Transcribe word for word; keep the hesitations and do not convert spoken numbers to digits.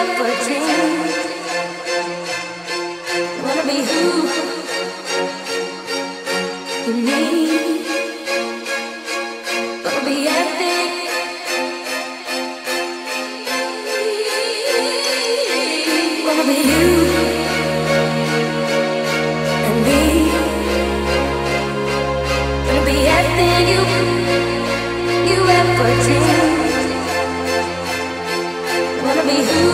ever dreamed. Wanna be who you need. Wanna be everything. Wanna be you and me. Wanna be everything you you ever dreamed. Wanna be who